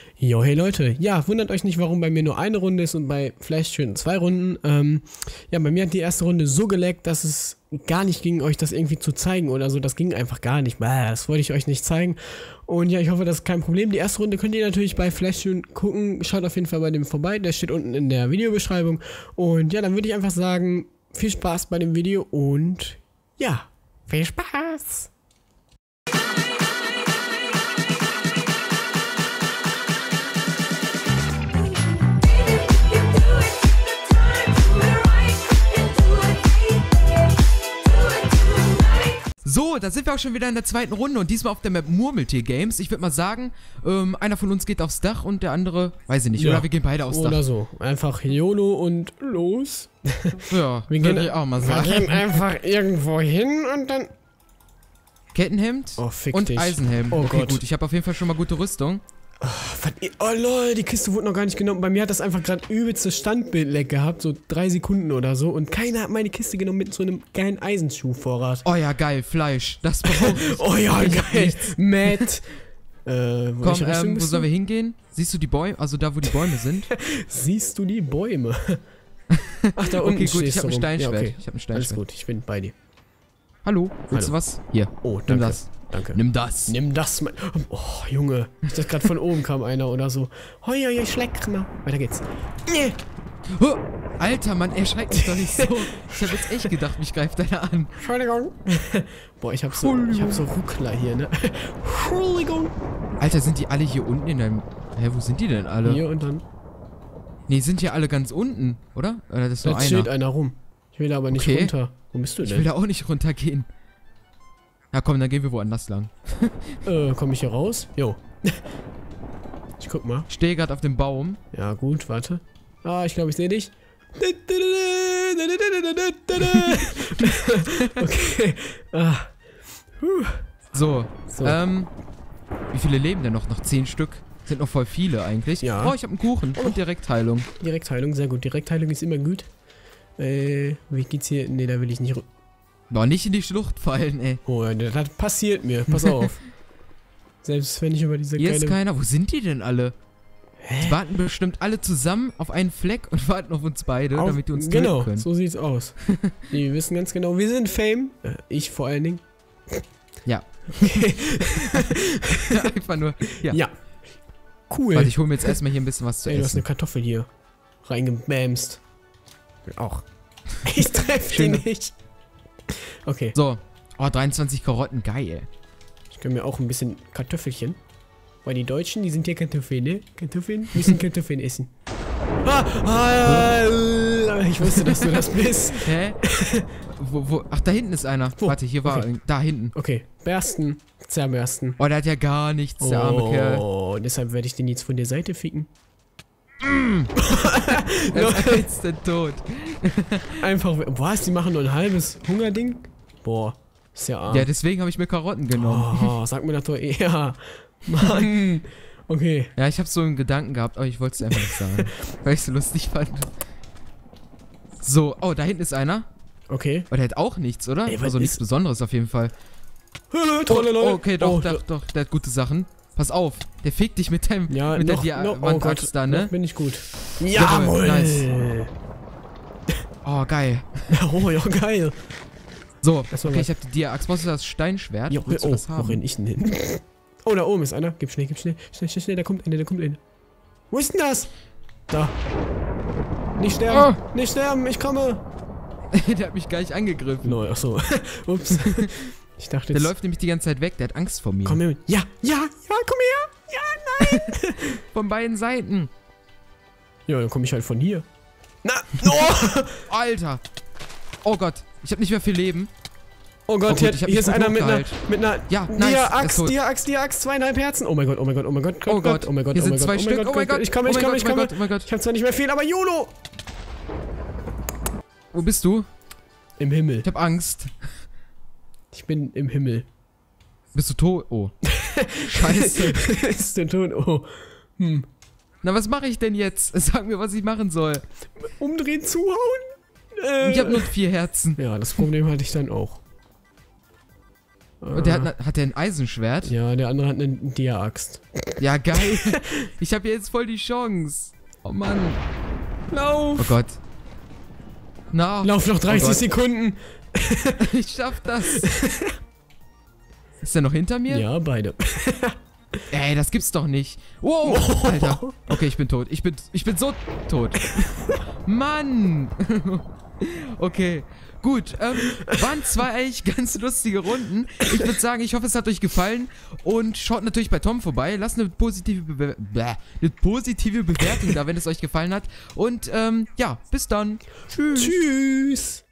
Jo, hey Leute, ja, wundert euch nicht, warum bei mir nur eine Runde ist und bei Flash schön 2 Runden. Ja, bei mir hat die erste Runde so geleckt, dass es gar nicht ging, euch das irgendwie zu zeigen oder so. Das ging einfach gar nicht. Das wollte ich euch nicht zeigen. Und ja, ich hoffe, das ist kein Problem. Die erste Runde könnt ihr natürlich bei Flash schön gucken. Schaut auf jeden Fall bei dem vorbei. Der steht unten in der Videobeschreibung. Und ja, dann würde ich einfach sagen, viel Spaß bei dem Video und ja, viel Spaß! So, da sind wir auch schon wieder in der zweiten Runde und diesmal auf der Map Murmeltier Games. Ich würde mal sagen, einer von uns geht aufs Dach und der andere, weiß ich nicht, oder wir gehen beide aufs Dach. Oder so. Einfach YOLO und los. Ja, würde ich auch mal sagen. Wir gehen einfach irgendwo hin und dann... Kettenhemd und dich. Eisenhelm. Oh okay, Gott. Gut, ich habe auf jeden Fall schon mal gute Rüstung. Oh lol, die Kiste wurde noch gar nicht genommen. Bei mir hat das einfach gerade übelstes Standbild-Lag gehabt, so 3 Sekunden oder so. Und keiner hat meine Kiste genommen mit so einem geilen Eisenschuhvorrat. Oh ja, geil, Fleisch. Das brauche ich. Oh ja, geil. Matt. Komm, wo sollen wir hingehen? Siehst du die Bäume? Also da, wo die Bäume sind? Siehst du die Bäume? Ach, da unten okay, gut, ich habe ein rum. Steinschwert. Ja, okay. Ich habe ein Steinschwert. Alles gut, ich bin bei dir. Hallo, willst du was? Hier. Oh, danke. Nimm das. Danke. Nimm das. Nimm das, mein... Oh, Junge. Ich dachte gerade von oben kam einer oder so. Hoi, hoi, schleck mal. Weiter geht's. Nee. Oh, Alter, Mann, erschreckt mich doch nicht so. Ich habe jetzt echt gedacht, mich greift einer an. Entschuldigung. Boah, ich hab so Ruckler hier, ne? Entschuldigung. Alter, sind die alle hier unten in deinem... Hä, wo sind die denn alle? Hier und dann... Nee, sind hier alle ganz unten, oder? Oder das ist nur Jetzt steht einer rum. Ich will da aber nicht runter. Wo bist du denn? Ich will da auch nicht runtergehen. Na komm, dann gehen wir woanders lang. Komm ich hier raus? Jo. Ich guck mal. Ich stehe gerade auf dem Baum. Ja, gut, warte. Ah, ich glaube, ich sehe dich. Okay. Ah. So. Wie viele leben denn noch? Noch 10 Stück. Sind noch voll viele eigentlich. Ja. Oh, ich habe einen Kuchen und Direktheilung. Direktheilung, sehr gut. Direktheilung ist immer gut. Wie geht's hier? Ne, da will ich nicht... Boah, nicht in die Schlucht fallen, ey. Oh, das passiert mir. Pass auf. Selbst wenn ich über diese Hier ist keiner. Wo sind die denn alle? Hä? Die warten bestimmt alle zusammen auf einen Fleck und warten auf uns beide, damit die uns töten können. Genau, so sieht's aus. Die wissen ganz genau, wir sind Fame. Ich vor allen Dingen. Ja. Einfach nur, ja. Ja. Cool. Warte, ich hole mir jetzt erstmal hier ein bisschen was zu Ey, du hast essen. eine Kartoffel hier reingebämst. Auch. Ich treffe die nicht. Okay. So. Oh, 23 Karotten, geil. Ich gönn mir auch ein bisschen Kartoffelchen. Weil die Deutschen, die sind hier Kartoffeln, ne? Kartoffeln? Müssen Kartoffeln essen. Ich wusste, dass du das bist. Hä? Ach, da hinten ist einer. Wo? Warte, hier war Okay. da hinten. Okay, bersten. Zerbersten. Oh, der hat ja gar nichts, der arme Kerl. Oh, deshalb werde ich den jetzt von der Seite ficken. Er ist instant tot. Einfach, was? Die machen nur ein halbes Hungerding? Boah, ist ja arm. Ja, deswegen habe ich mir Karotten genommen. Oh, sag mir das doch eher. Mann. Okay. Ja, ich habe so einen Gedanken gehabt, aber ich wollte es einfach nicht sagen. Weil ich es so lustig fand. So, oh, da hinten ist einer. Okay. Aber der hat auch nichts, oder? Ey, Also nichts Besonderes auf jeden Fall. Oh, okay, doch, doch, der hat gute Sachen. Pass auf, der fickt dich mit dem ja, mit noch, der noch, Diamant-Axt da, ne? Noch bin ich gut. Jawohl, Jawohl. nice. Oh, geil. Oh, ja, geil. So, Das war okay, was. ich hab die Dia-Axt. Brauchst du das Steinschwert? Jo, Willst du das wo haben? renn ich denn hin? Oh, da oben ist einer. Gib schnell, gib schnell. Schnell, schnell, schnell, da kommt einer. Wo ist denn das? Da. Nicht sterben, nicht sterben, ich komme. Der hat mich gar nicht angegriffen. No, achso. Ups. Ich dachte Der jetzt... läuft nämlich die ganze Zeit weg, der hat Angst vor mir. Komm her mit. Ja, komm her. Ja, nein. Von beiden Seiten. Ja, dann komme ich halt von hier. Na, oh. Alter. Oh Gott, ich habe nicht mehr viel Leben. Oh Gott, gut, ich hab hier mich ist gut einer mit einer Ja, nice, er ist tot. Dia-Axt, 2,5 Herzen. Oh mein Gott, Oh Gott, hier sind 2 Stück. Oh mein Gott, ich komme. Oh mein Gott. Ich habe zwar nicht mehr viel, aber YOLO. Wo bist du? Im Himmel. Ich hab Angst. Ich bin im Himmel. Bist du tot? Oh. Scheiße. Ist der tot? Oh. Na, was mache ich denn jetzt? Sag mir, was ich machen soll. Umdrehen, zuhauen. Ich habe nur 4 Herzen. Ja, das Problem hatte ich dann auch. Und der hat der ein Eisenschwert? Ja, der andere hat eine Dia-Axt. Ja, geil. Ich habe jetzt voll die Chance. Oh Mann. Lauf! Oh Gott. Na. Lauf noch 30 Gott. Sekunden. Ich schaff das. Ist der noch hinter mir? Ja, beide. Ey, das gibt's doch nicht. Wow, Alter. Okay, ich bin tot. Ich bin so tot. Mann. Okay, gut. Waren zwei eigentlich ganz lustige Runden. Ich würde sagen, ich hoffe, es hat euch gefallen. Und schaut natürlich bei Tom vorbei. Lasst eine positive Bewertung da, wenn es euch gefallen hat. Und ja, bis dann. Tschüss. Tschüss.